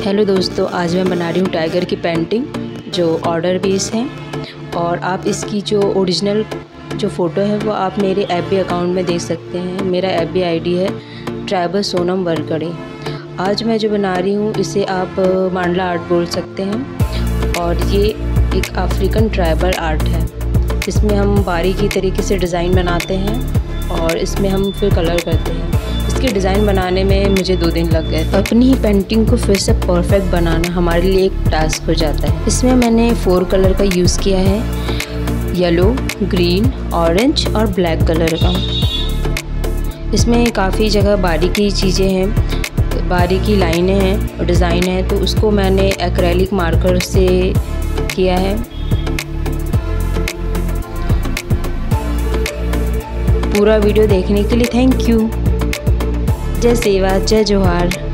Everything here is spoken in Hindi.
हेलो दोस्तों, आज मैं बना रही हूँ टाइगर की पेंटिंग जो ऑर्डर बेस है। और आप इसकी जो ओरिजिनल जो फ़ोटो है वो आप मेरे FB अकाउंट में देख सकते हैं। मेरा FB ID है ट्राइबल सोनम वरकड़े। आज मैं जो बना रही हूँ इसे आप मांडला आर्ट बोल सकते हैं। और ये एक अफ्रीकन ट्राइबल आर्ट है। इसमें हम बारीकी तरीके से डिज़ाइन बनाते हैं और इसमें हम फिर कलर करते हैं। इसके डिज़ाइन बनाने में मुझे 2 दिन लग गए। अपनी ही पेंटिंग को फिर से परफेक्ट बनाना हमारे लिए एक टास्क हो जाता है। इसमें मैंने 4 कलर का यूज़ किया है, येलो, ग्रीन, ऑरेंज और ब्लैक कलर का। इसमें काफ़ी जगह बारीकी चीज़ें हैं, बारीकी लाइनें हैं और डिज़ाइन है, तो उसको मैंने एक्रेलिक मार्कर से किया है। पूरा वीडियो देखने के लिए थैंक यू। जय सेवा, जय जोहार।